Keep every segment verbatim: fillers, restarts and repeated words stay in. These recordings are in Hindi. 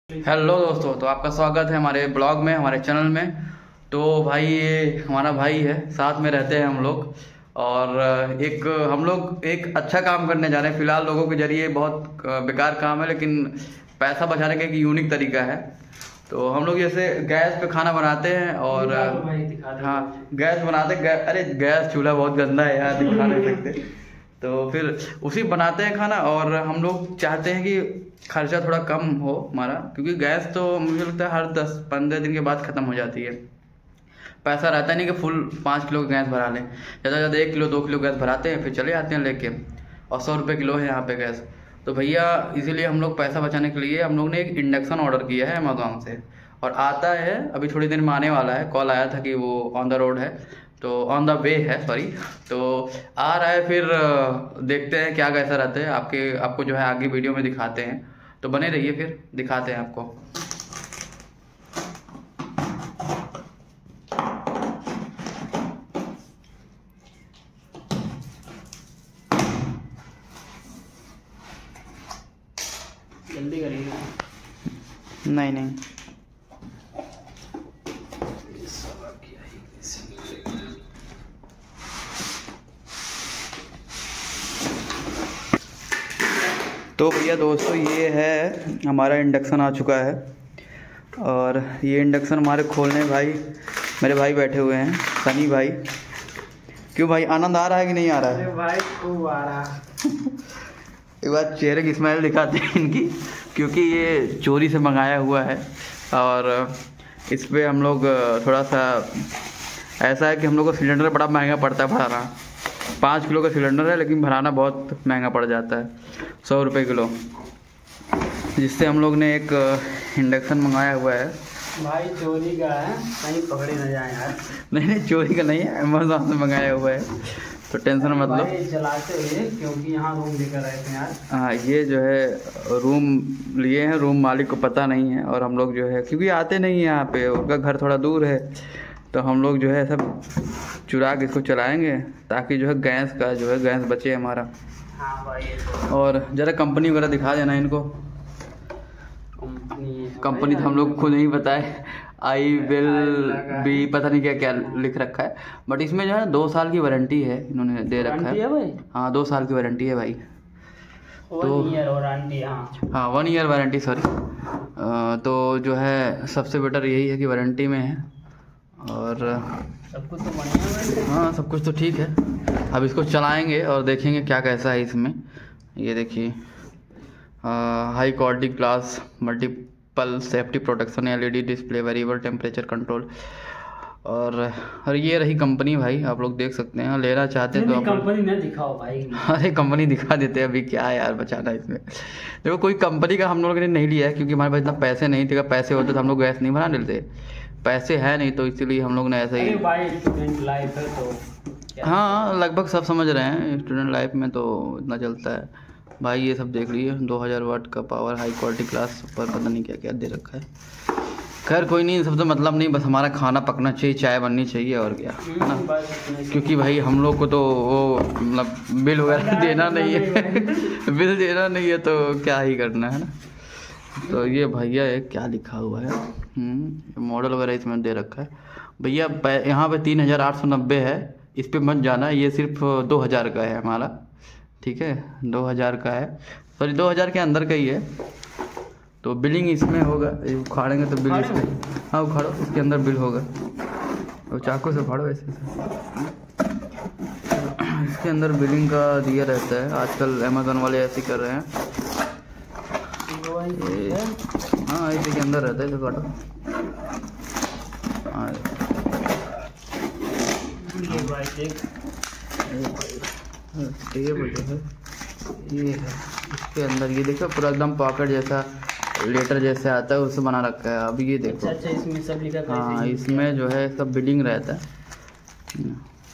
हेलो दोस्तों, तो आपका स्वागत है हमारे ब्लॉग में, हमारे चैनल में। तो भाई ये हमारा भाई है, साथ में रहते हैं हम लोग। और एक हम लोग एक अच्छा काम करने जा रहे हैं। फिलहाल लोगों के जरिए बहुत बेकार काम है, लेकिन पैसा बचाने का एक यूनिक तरीका है। तो हम लोग जैसे गैस पे खाना बनाते हैं और हाँ गैस बनाते गै, अरे गैस चूल्हा बहुत गंदा है यार, दिखा नहीं सकते। तो फिर उसी बनाते हैं खाना। और हम लोग चाहते हैं कि खर्चा थोड़ा कम हो हमारा, क्योंकि गैस तो मुझे लगता है हर दस पंद्रह दिन के बाद ख़त्म हो जाती है। पैसा रहता नहीं कि फुल पाँच किलो गैस भरा लें। ज़्यादा ज़्यादा एक किलो दो किलो गैस भराते हैं, फिर चले आते हैं लेके। और सौ रुपये किलो है यहाँ पे गैस। तो भैया इसीलिए हम लोग पैसा बचाने के लिए हम लोग ने एक इंडक्शन ऑर्डर किया है अमेज़ॉन से, और आता है अभी थोड़ी देर में आने वाला है। कॉल आया था कि वो ऑन द रोड है, तो ऑन द वे है, सॉरी। तो आ रहा है, फिर देखते हैं क्या कैसा रहता है। आपके आपको जो है आगे वीडियो में दिखाते हैं, तो बने रहिए, फिर दिखाते हैं आपको। जल्दी करिए। नहीं नहीं तो भैया दोस्तों, ये है हमारा इंडक्शन आ चुका है। और ये इंडक्शन हमारे खोलने भाई मेरे भाई बैठे हुए हैं, सनी भाई। क्यों भाई, आनंद आ रहा है कि नहीं आ रहा है? अरे भाई खूब आ रहा। एक बार चेहरे की स्माइल दिखाते हैं इनकी, क्योंकि ये चोरी से मंगाया हुआ है। और इस पर हम लोग थोड़ा सा ऐसा है कि हम लोग को सिलेंडर बड़ा महंगा पड़ता है भराना। पाँच किलो का सिलेंडर है, लेकिन भराना बहुत महंगा पड़ जाता है, सौ रुपये किलो। जिससे हम लोग ने एक इंडक्शन मंगाया हुआ है। भाई चोरी का है, कहीं पकड़े न जाए यार। नहीं नहीं, चोरी का नहीं है, अमेज़ॉन से मंगाया हुआ है, तो टेंशन मतलब चलाते हुए, क्योंकि यहाँ रूम लेकर आए थे यार। हाँ, ये जो है रूम लिए हैं, रूम मालिक को पता नहीं है। और हम लोग जो है, क्योंकि आते नहीं हैं यहाँ पे, उनका घर थोड़ा दूर है, तो हम लोग जो है सब चुरा के इसको चलाएंगे, ताकि जो है गैस का जो है गैस बचे हमारा। हाँ भाई तो और ज़रा कंपनी वगैरह दिखा देना इनको। कंपनी कंपनी तो हम लोग को नहीं पता है, आई विल भी पता नहीं क्या क्या लिख रखा है। बट इसमें जो है दो साल की वारंटी है, इन्होंने दे रखा है। भाई हाँ, दो साल की वारंटी है भाई। तो वन ईयर वारंटी। हाँ हाँ, वन ईयर वारंटी, सॉरी। तो जो है सबसे बेटर यही है कि वारंटी में है। और सब कुछ तो बढ़िया है। हाँ, सब कुछ तो ठीक है। अब इसको चलाएंगे और देखेंगे क्या कैसा है इसमें। ये देखिए, high quality glass multiple safety protection, LED display, variable temperature control. और और ये रही कंपनी भाई, आप लोग देख सकते हैं। लेना चाहते हैं तो आप कंपनी न दिखाओ भाई। अरे कंपनी दिखा देते हैं, अभी क्या है यार बचाना इसमें। देखो, कोई कंपनी का हम लोगों ने नहीं लिया है, क्योंकि हमारे पास इतना पैसे नहीं थे। पैसे होते तो हम लोग गैस नहीं बना लेते, पैसे है नहीं, तो इसीलिए हम लोग ने ऐसा ही। भाई स्टूडेंट लाइफ है तो हाँ, लगभग सब समझ रहे हैं, स्टूडेंट लाइफ में तो इतना चलता है भाई। ये सब देख लीजिए, दो हज़ार वाट का पावर, हाई क्वालिटी क्लास पर, पता नहीं क्या क्या दे रखा है। खैर कोई नहीं, सब तो मतलब नहीं, बस हमारा खाना पकना चाहिए, चाय बननी चाहिए, और क्या है ना। क्योंकि भाई हम लोग को तो वो मतलब बिल वगैरह देना नहीं है बिल देना नहीं है, तो क्या ही करना है ना। तो ये भैया एक क्या लिखा हुआ है, मॉडल वगैरह इसमें दे रखा है भैया। यहाँ पे तीन हज़ार आठ सौ नब्बे है, इस पर मत जाना। ये सिर्फ दो हज़ार का है हमारा, ठीक है, दो हज़ार का है, सॉरी दो हज़ार के अंदर का ही है। तो बिलिंग इसमें होगा, उखाड़ेंगे तो बिल इसमें, हाँ उखाड़ो, इसके अंदर बिल होगा। और चाकू से उखाड़ो ऐसे से, इसके अंदर बिलिंग का दिया रहता है। आजकल अमेज़न वाले ऐसे कर रहे हैं। हाँ, इसी के अंदर रहता है, इसे काटो। हाँ, टेबल जो है ये है, इसके अंदर ये देखो पूरा एकदम पॉकेट जैसा, लेटर जैसे आता है, उससे बना रखा है। अब ये देखो, अच्छा इसमें सब लिखा है। हाँ, इसमें जो है इसका बिलिंग रहता है।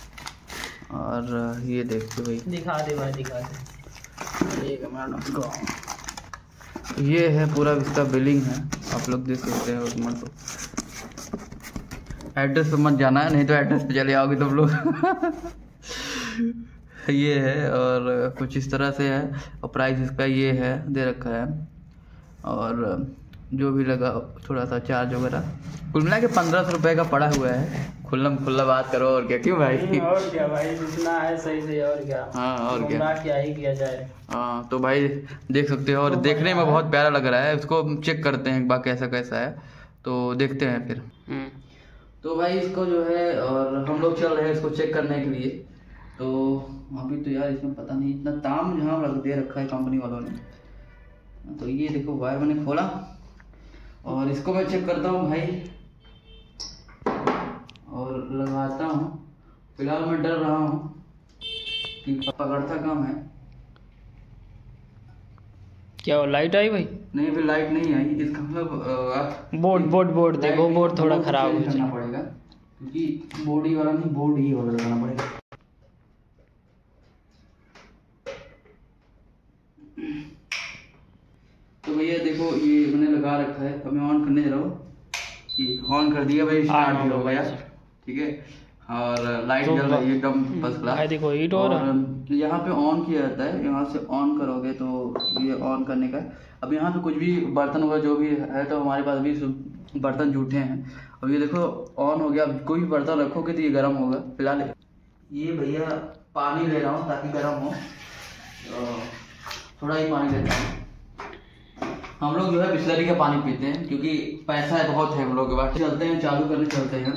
और ये देखो भाई, दिखा दे भाई, दिखा दे। एक मिनट, ये है पूरा इसका बिलिंग है, आप लोग देख सकते हैं। उसमें तो एड्रेस पे मत जाना है, नहीं तो एड्रेस पे चले आओगे तुम लोग ये है, और कुछ इस तरह से है। और प्राइस इसका ये है, दे रखा है। और जो भी लगा थोड़ा सा चार्ज वगैरह कुल मिला के पंद्रह सौ रुपये का पड़ा हुआ है। खुल्लम खुल्ला बात करो और क्या, क्यों भाई? और क्या भाई, जितना है सही से, और क्या। हाँ और क्या, क्या ही किया जाए। हाँ तो भाई देख सकते हो, और तो देखने में बहुत प्यारा लग रहा है। उसको चेक करते हैं एक बार कैसा कैसा है, तो देखते हैं फिर। तो भाई इसको जो है, और हम लोग चल रहे हैं इसको चेक करने के लिए। तो अभी तो यार इसमें पता नहीं इतना ताम जहाँ रख दे रखा है कंपनी वालों ने। तो ये देखो वायर मैंने खोला और इसको मैं चेक करता हूँ भाई और लगाता हूँ। फिलहाल मैं डर रहा हूँ कि पकड़ता कम है। क्या वो लाइट आई भाई? नहीं फिर लाइट नहीं आई, इसका मतलब बोर्ड बोर्ड बोर्ड देखो, बोर्ड थोड़ा खराब हो करना पड़ेगा, क्योंकि बोर्ड ही वाला नहीं, बोर्ड ही वाला लगाना पड़ेगा। तो भैया देखो ये मैंने लगा रखा है, अब मैं ऑन करने जा रहा हूँ। ये ऑन कर दिया भाई, स्टार्ट भी हो गया, ठीक है। और लाइट जल रही है एकदम फर्स्ट क्लास। देखो हीट हो रहा है। यहाँ पे ऑन किया जाता है, यहाँ से ऑन करोगे तो ये ऑन करने का। अब यहाँ पे कुछ भी बर्तन वगैरह जो भी है, तो हमारे पास भी बर्तन जूठे हैं। अब ये देखो ऑन हो गया। अब कोई भी बर्तन रखोगे तो ये गर्म होगा। फिलहाल ये भैया पानी ले रहा हूँ ताकि गर्म हो, थोड़ा ही पानी लेता हूँ। हम लोग जो है बिस्लरी का पानी पीते हैं क्योंकि पैसा है बहुत है हम लोग के पास। चलते हैं, चालू करने चलते हैं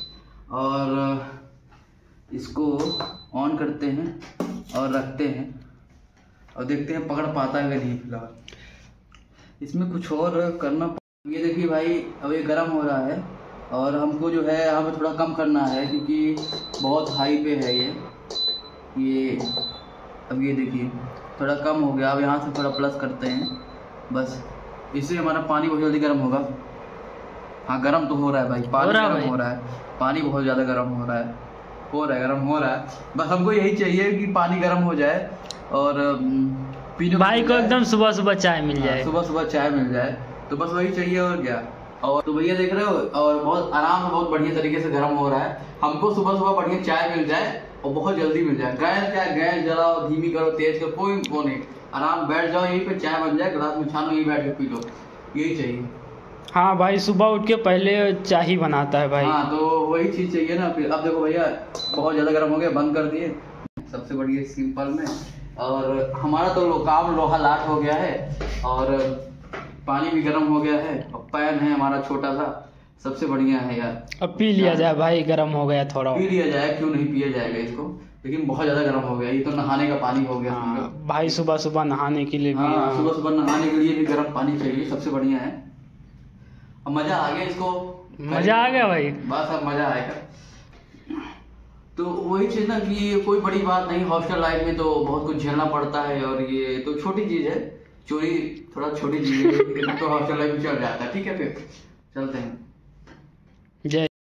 और इसको ऑन करते हैं और रखते हैं और देखते हैं पकड़ पाता है कि नहीं। फिलहाल इसमें कुछ और करना। ये देखिए भाई अब ये गर्म हो रहा है और हमको जो है यहाँ पे थोड़ा कम करना है क्योंकि बहुत हाई पे है ये ये अब ये देखिए थोड़ा कम हो गया। अब यहाँ से थोड़ा प्लस करते हैं बस, इससे हमारा पानी बहुत जल्दी गर्म होगा। हाँ गर्म तो हो रहा है भाई, पानी गर्म हो रहा है, पानी बहुत ज़्यादा गर्म हो रहा है हो रहा है गर्म हो रहा है। बस हमको यही चाहिए कि पानी गर्म हो जाए और पीने भाई को एकदम सुबह सुबह चाय मिल जाए, सुबह सुबह चाय मिल जाए, तो बस वही चाहिए और क्या। और तो भैया देख रहे हो, और बहुत आराम से बहुत बढ़िया तरीके से गर्म हो रहा है। हमको सुबह सुबह बढ़िया चाय मिल जाए और बहुत जल्दी मिल जाए। गैस क्या गैस जलाओ, धीमी करो, तेज करो, कोई वो नहीं, आराम बैठ जाओ यहीं पे, चाय बन जाए, गिलास में छानो, यहीं बैठ के पी लो, यही चाहिए। हाँ भाई सुबह उठ के पहले चाय ही बनाता है भाई। हाँ तो वही चीज चाहिए ना। फिर अब देखो भैया बहुत ज्यादा गर्म हो गया, बंद कर दिए सबसे बढ़िया सिंपल में। और हमारा तो लो, काम लोहा लाट हो गया है और पानी भी गर्म हो गया है और पैन है हमारा छोटा सा, सबसे बढ़िया है यार। अब पी लिया जाए भाई, गर्म हो गया थोड़ा, पी लिया जाए, क्यों नहीं पिया जाएगा इसको, लेकिन बहुत ज्यादा गर्म हो गया। ये तो नहाने का पानी हो गया। हाँ, भाई सुबह सुबह नहाने के लिए भी, हाँ सुबह सुबह नहाने के लिए भी गर्म पानी चाहिए, सबसे बढ़िया है। अब मजा आ गया इसको, मजा आ गया भाई, बस अब मजा आएगा। तो वही चीज ना कि कोई बड़ी बात नहीं, हॉस्टल लाइफ में तो बहुत कुछ झेलना पड़ता है और ये तो छोटी चीज है, चोरी थोड़ा छोटी चीज है, तो हॉस्टल लाइफ में चल जाता है। ठीक है फिर चलते हैं। जय